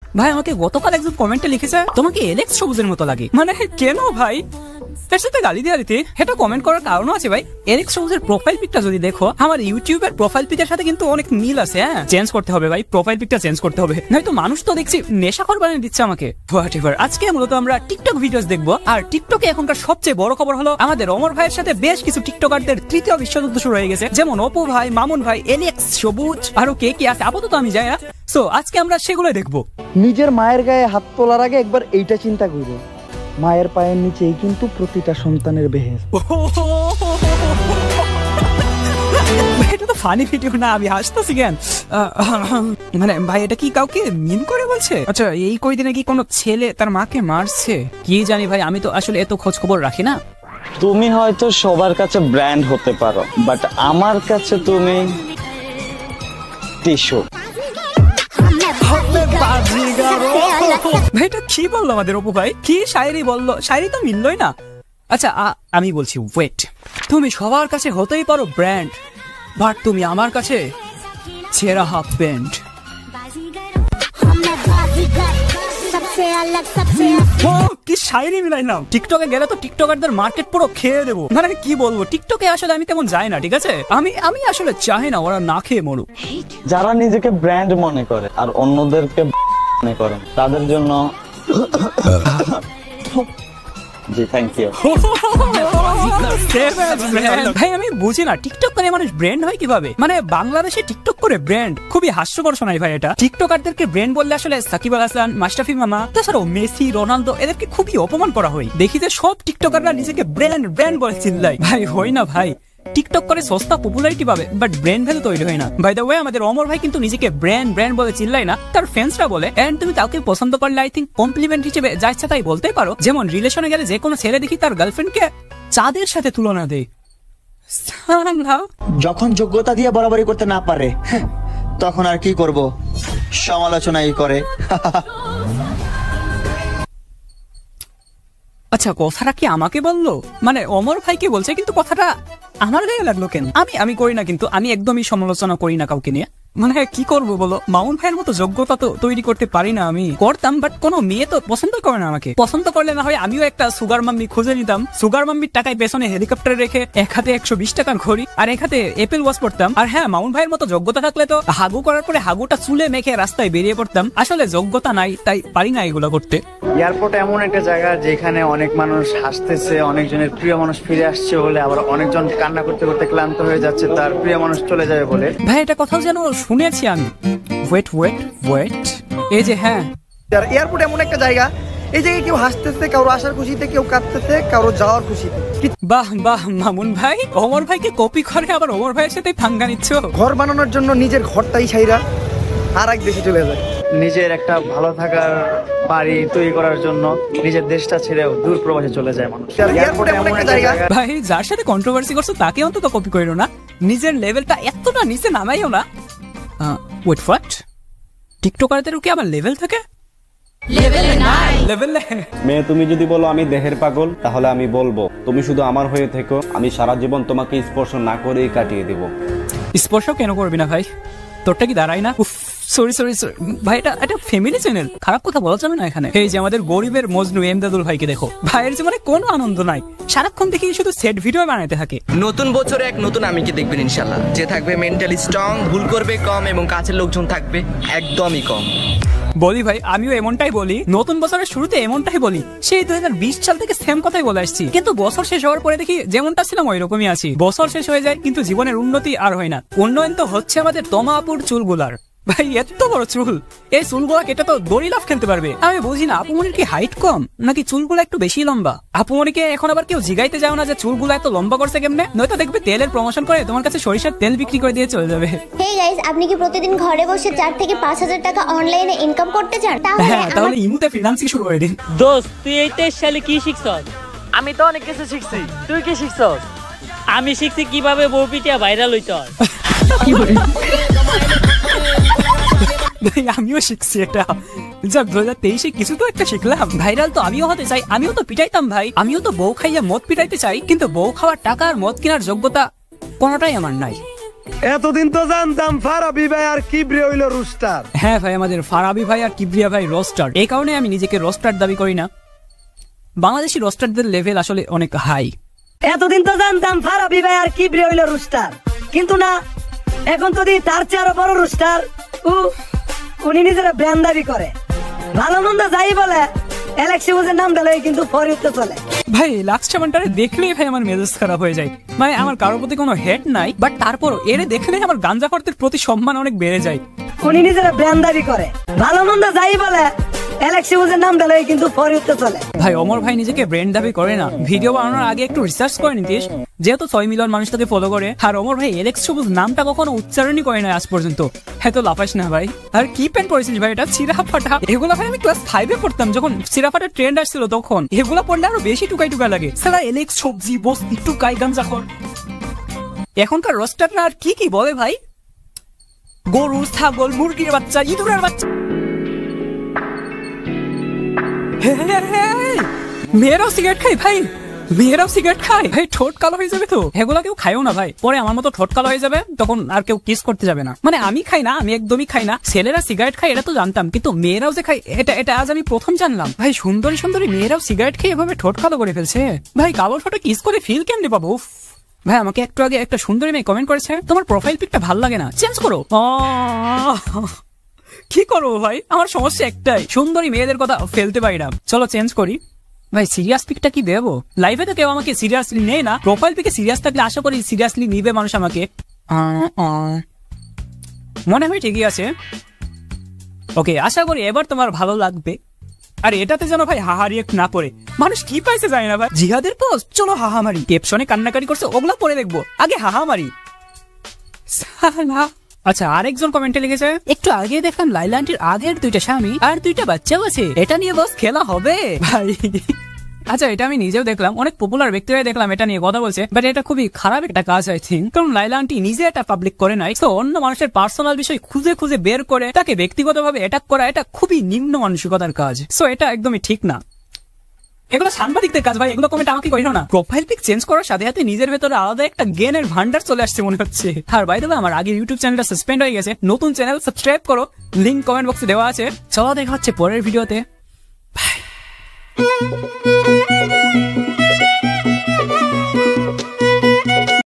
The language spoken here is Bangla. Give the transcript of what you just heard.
ভাই আমাকে গতকাল একজন কমেন্টে লিখেছে তোমাকে এলেক্স সবুজের মতো লাগে। মানে কেন ভাই? এর সাথে গালি দেওয়া দিতে এটা কমেন্ট করার কারণও আছে ভাই। এলেক্স সবুজের প্রোফাইল পিকটা যদি দেখো আমার ইউটিউবের প্রোফাইল পিকের সাথে কিন্তু অনেক মিল আছে। হ্যাঁ, চেঞ্জ করতে হবে ভাই, প্রোফাইল পিকটা চেঞ্জ করতে হবে, নয়তো মানুষ তো দেখছি নেশাখোর বানিয়ে দিচ্ছে আমাকে। হোয়াটএভার, আজকে মূলত আমরা টিকটক ভিডিওস দেখবো। আর টিকটকে এখনকার সবচেয়ে বড় খবর হলো আমাদের অমর ভাইয়ের সাথে বেশ কিছু টিকটকারদের তৃতীয় বিশ্বযুদ্ধ শুরু হয়ে গেছে, যেমন অপু ভাই, মামুন ভাই, এলেক্স সবুজ, আরো কে কি আছে আপাতত আমি জানি না। সো আজকে আমরা সেগুলো দেখবো। নিজের মায়ের গায়ে হাত তোলার আগে একবার এইটা চিন্তা করবে, মায়ের পায়ের নিচেই কিন্তু প্রতিটা সন্তানের বেহেশত। এটা তো ফানি ভিডিও না, আমি হাসতেছি কেন? মানে ভাই এটা কি কাউকে মিন করে বলছে? আচ্ছা, এই কয়দিনে কি কোনো ছেলে তার মাকে মারছে? কি জানি ভাই, আমি তো আসলে এত খোঁজ খবর রাখি না। তুমি হয়তো সবার কাছে ব্র্যান্ড হতে পারো, বাট আমার কাছে তুমি টিস্যু। ভাই এটা কি বললো আমাদের অপু ভাই? কি শায়রি বললো? শায়রি তো মিললই না। আচ্ছা আমি বলছি, ওয়েট, তুমি সবার কাছে হতেই পারো ব্র্যান্ড, বাট তুমি আমার কাছে ছেঁড়া হাফ প্যান্ট। কি শায়রি মিলাইলাম। টিকটকে গেলে তো টিকটকারদের মার্কেট পুরো খেয়ে দেবো। মানে কি বলবো, টিকটকে আসলে আমি তেমন যাই না, ঠিক আছে? আমি আসলে চাই না ওরা না খেয়ে মরুক। যারা নিজেকে ব্র্যান্ড মনে করে আর অন্যদেরকে মনে করে তাদের জন্য জি থ্যাংক ইউ। ভাই আমি বুঝি না টিকটক করে মানুষ ব্র্যান্ড হয় কিভাবে? মানে বাংলাদেশে টিকটক করে ব্র্যান্ড খুবই হাস্যকর শোনায় ভাই। এটা টিকটকারদেরকে ব্র্যান্ড বললে আসলে সাকিব আল হাসান, মাশরাফি মামা, তাছাড়াও মেসি, রোনালদো এদেরকে খুবই অপমান করা হয়। দেখি যে সব টিকটকাররা নিজেকে ব্র্যান্ড বলে চিল্লায়। ভাই হয় না ভাই, টিকটক করে সস্তা পপুলারিটি পাবে, বাট ব্র্যান্ড ভ্যালু তৈরি হয় না। বাই দ্য ওয়ে আমাদের অমর ভাই কিন্তু নিজেকে ব্র্যান্ড বলে চিল্লাই না, তার ফ্যান্সরা বলে। এন্ড তুমি কাউকে পছন্দ করলে আই থিঙ্ক কমপ্লিমেন্ট হিসেবে যা ইচ্ছা তাই বলতে পারো। যেমন রিলেশনে গেলে যে কোনো ছেলে দেখি তার গার্লফ্রেন্ডকে চাঁদের সাথে তুলনা দেয়। যখন যোগ্যতা দিয়ে বরাবরি করতে না পারে তখন আর কি করব, সমালোচনাই করে। আচ্ছা, কথাটা কি আমাকে বললো? মানে অমর ভাইকে বলছে, কিন্তু কথাটা আমার গায়ে লাগলো কেন? আমি করি না, কিন্তু আমি একদমই সমালোচনা করি না কাউকে নিয়ে। মানে কি করবো বলো, মামুন ভাইয়ের মতো যোগ্যতা তো তৈরি করতে পারি না। আমি করতাম, বাট কোনো মেয়ে তো পছন্দ করে না আমাকে। পছন্দ করলে না হয় আমিও একটা সুগার মাম্মি খুঁজে নিতাম। সুগার মাম্মির টাকায় পেছনে হেলিকপ্টারে রেখে এক হাতে 120 টাকার ঘড়ি আর এক হাতে অ্যাপেল ওয়াচ পড়তাম। আর হ্যাঁ, মামুন ভাইয়ের মতো যোগ্যতা থাকলে তো হাগু করার পরে হাগুটা চুলে মেখে রাস্তায় বেরিয়ে পড়তাম। আসলে যোগ্যতা নাই, তাই পারি না এগুলো করতে। এয়ারপোর্ট এমন একটা জায়গা যেখানে অনেক মানুষ হাসতেছে, অনেকজনের প্রিয় মানুষ ফিরে আসছে বলে, আবার অনেকজন কান্না করতে করতে ক্লান্ত হয়ে যাচ্ছে তার প্রিয় মানুষ চলে যাবে বলে। ভাই এটা কথাও যেন শুনেছি আমি। ওয়েট, এই যে হ্যাঁ, এয়ারপোর্ট এমন একটা জায়গা, এই জায়গায় কেউ হাসতেছে, কারো আসার খুশিতে, কেউ কাঁদতেছে, কারো যাওয়ার খুশিতে। বাহ মামুন ভাই অমর ভাইকে কপি করে আবার অমর ভাইয়ের সাথে ফাঙ্গা নিচ্ছ। ঘর বানানোর জন্য নিজের ঘরটাই ছাইরা আর এক দেশে চলে যায়। নিজের একটা ভালো থাকার বাড়ি তৈরি করার জন্য নিজের দেশটা ছেড়েও দূর প্রবাসে চলে যায় মানুষ। এয়ারপোর্ট এমন একটা জায়গা। ভাই যার সাথে কন্ট্রোভার্সি করছো তাকে অন্তত কপি করো না, নিজের লেভেলটা এতটা নিচে নামাইও না। Wait what? টিকটকারদেরও কি আবার লেভেল থাকে? মেয়ে তুমি যদি বলো আমি দেহের পাগল, তাহলে আমি বলবো তুমি শুধু আমার হয়ে থেকো, আমি সারা জীবন তোমাকে স্পর্শ না করেই কাটিয়ে দেব। স্পর্শ কেন করবি না ভাই? তোরটা কি দাঁড়াই না? সরি ভাই, এটা ফ্যামিলি চ্যানেল, খারাপ কথা বলা যাবে না এখানে। এই যে আমাদের গরিবের মজনু এমদাদুল ভাইকে দেখো, ভাইয়ের জীবনে কোনো আনন্দ নাই, সারাক্ষণ দেখি শুধু সেট ভিডিও বানাতে থাকে। নতুন বছরে এক নতুন আমিকে দেখবেন ইনশাল্লাহ, যে থাকবে মেন্টালি স্ট্রং, ভুল করবে কম এবং কাছের লোকজন থাকবে একদমই কম। বলি ভাই, আমিও এমনটাই বলি, নতুন বছরের শুরুতে এমনটাই বলি, সেই 2020 সাল থেকে সেম কথাই বলে আসছি। কিন্তু বছর শেষ হওয়ার পরে দেখি যেমনটা ছিলাম ওই রকমই আছি। বছর শেষ হয়ে যায় কিন্তু জীবনের উন্নতি আর হয় না। উন্নয়ন তো হচ্ছে আমাদের তমাপুর চুলগুলার। ভাই এত বড় চুল, এই চুলগুলা কেটে তো দড়ি লাফ খেলতে পারবে। আমি বুঝি না আপুমনির কি হাইট কম নাকি চুলগুলা একটু বেশি লম্বা? আপুমনিকে এখন আবার কেউ জিগাইতে যাও না যে চুলগুলা এত লম্বা করছে কেমনে, নয়তো দেখবে তেলের প্রমোশন করে তোমার কাছে সরিষার তেল বিক্রি করে দিয়ে চলে যাবে। হেই গাইস, আপনি কি প্রতিদিন ঘরে বসে 4 থেকে 5,000 টাকা অনলাইনে ইনকাম করতে চান? তাহলে ইমুতে ফ্রিল্যান্সিং শুরু করে দিন। দোস্ত তুই এই 23 সালে কি শিখছস? আমি তো অনেক কিছু শিখছি, তুই কি শিখছস? আমি শিখছি কিভাবে বউ পিটিয়া ভাইরাল হইতে হয়। আমিও শিখছি এটা। যাক 2023 কিছু তো একটা শিখলাম। ভাইরাল তো আমিও হতে চাই, আমিও তো পিটাইতাম ভাই, আমিও তো বউ খাইয়া মদ পিটাইতে চাই, কিন্তু বউ খাওয়ার টাকা আর মদ কেনার যোগ্যতা কোনোটাই আমার নাই। এতদিন তো জানতাম ফারাবি ভাই আর কিবরি হইল রুস্টার। হ্যাঁ ভাই, আমাদের ফারাবি ভাই আর কিবরিয়া ভাই রোস্টার। এই কারণে আমি নিজেকে রোস্টার দাবি করি না, বাংলাদেশি রোস্টারদের লেভেল আসলে অনেক হাই। এতদিন তো জানতাম ফারাবি ভাই আর কিবরি হইল রুস্টার, কিন্তু না, এখন তো তার চেয়ে আরো বড় রুস্টার। উনি নিজের ব্র্যান্ড দাবি করে, ভালো মন্দ যাই বলে ইলেকশনের নাম ডালে কিন্তু ফরিদতে চলে। ভাই লাক্স চামানটারে দেখলেই ভাই আমার মেজাজ খারাপ হয়ে যায়। মানে আমার কারোর প্রতি কোনো হেট নাই, বাট তারপর এর দেখলেই আমার গাঞ্জাখোরদের প্রতি সম্মান অনেক বেড়ে যায়। উনি নিজের ব্র্যান্ড দাবি করে, ভালো মন্দ যাই বলে ইলেকশনের নাম ডালে কিন্তু ফরিদতে চলে। ভাই ওমর ভাই নিজেকে ব্র্যান্ড দাবি করে না, ভিডিও বানানোর আগে একটু রিসার্চ করে নিতিস, যেহেতু 6 মিলিয়ন মানুষ তাকে ফলো করে। আর ওমর ভাই এলেক্স সবুজ নামটা কখনো উচ্চারণই করে না আজ পর্যন্ত। হ্যাঁ তো লাফাস না ভাই। আর কি প্যান্ট পরেছিস ভাই, এটা চিরা ফাটা। এগুলো ভাই আমি ক্লাস 5 এ পড়তাম, যখন চিরা ফাটা ট্রেন্ড আসছিল তখন। এগুলো পড়লে আরো বেশি টুকাই টুকা লাগে। সারা এলেক্স সবজি বস্তি টুকাই গাঞ্জাখোর। এখনকার রোস্টাররা আর কি কি বলে ভাই, গরু ছাগল মুরগির বাচ্চা ইঁদুরের বাচ্চা। মেয়েরাও সিগারেট খাই ভাই, মেয়েরাও সিগারেট খায় ভাই, ঠোঁট কালো হয়ে যাবে তো। এগুলো কেউ খায়ও না ভাই, পরে আমার মতো ঠোঁট কালো হয়ে যাবে, তখন আর কেউ কিস করতে যাবে না। মানে আমি খাই না, আমি একদমই খাই না। ছেলেরা সিগারেট খায় এটা তো জানতাম, কিন্তু মেয়েরাও যে খায় এটা আজ আমি প্রথম জানলাম। ভাই সুন্দরী সুন্দরী মেয়েরাও সিগারেট খেয়ে এভাবে ঠোঁট কালো করে ফেলছে। ভাই কালো ঠোঁটে কিস করে ফিল কেমনে পাবো? ভাই আমাকে একটু আগে একটা সুন্দরী মেয়ে কমেন্ট করেছে, তোমার প্রোফাইল পিকটা ভালো লাগে না, চেঞ্জ করো। কি করবো ভাই, আমার সমস্যা একটাই, সুন্দরী মেয়েদের কথা ফেলতে পারি না। চলো চেঞ্জ করি। ভাই সিরিয়াস পিকটা কি দেবো? লাইভে তো কেউ আমাকে সিরিয়াসলি নেই না, প্রোফাইল পিকে সিরিয়াস থাকলে আশা করি সিরিয়াসলি নিবে মানুষ আমাকে। মনে হয় ঠিকই আছে। ওকে, আশা করি এবার তোমার ভালো লাগবে। আর এটাতে যেন ভাই হাহা রিয়েক্ট না করে, মানুষ কি পাইছে জানি না ভাই। জিহাদের পোস্ট, চলো হাহা মারি। ক্যাপশনে কান্নাকারি করছে, ওগুলা পরে দেখবো, আগে হাহা মারি। আচ্ছা, আরেকজন কমেন্টে লিখেছে, একটু আগে দেখলাম লাইলা আন্টির আগের 2টা স্বামী আর 2টা বাচ্চাও আছে, এটা নিয়ে বস খেলা হবে ভাই। আচ্ছা, এটা আমি নিজেও দেখলাম, অনেক পপুলার ব্যক্তিরাই দেখলাম এটা নিয়ে কথা বলছে, বাট এটা খুবই খারাপ একটা কাজ আই থিঙ্ক। কারণ লাইলা আন্টি নিজে এটা পাবলিক করে নাই, তো অন্য মানুষের পার্সোনাল বিষয় খুঁজে খুঁজে বের করে তাকে ব্যক্তিগতভাবে অ্যাটাক করা, এটা খুবই নিম্ন মানসিকতার কাজ। সো এটা একদমই ঠিক না, এগুলো সাংবাদিকদের কাজ ভাই, এগুলো কমেন্ট আমাকে কইরো না। প্রোফাইল পিক চেঞ্জ করার সাথে সাথে নিজের ভেতরে আলাদা একটা জ্ঞানের ভান্ডার চলে আসছে মনে হচ্ছে। আর বাই দ্য ওয়ে, আমার আগের ইউটিউব চ্যানেলটা সাসপেন্ড হয়ে গেছে, নতুন চ্যানেল সাবস্ক্রাইব করো, লিংক কমেন্ট বক্সে দেওয়া আছে। চলো দেখা হচ্ছে পরের ভিডিওতে। বাই।